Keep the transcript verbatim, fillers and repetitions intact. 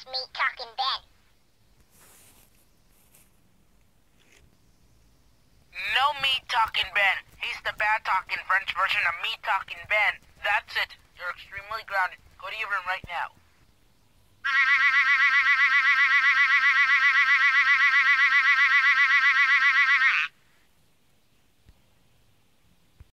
just Meat Talking Ben. No Meat Talking Ben. He's the bad talking French version of Meat Talking Ben. That's it. You're extremely grounded. Go to your room right now.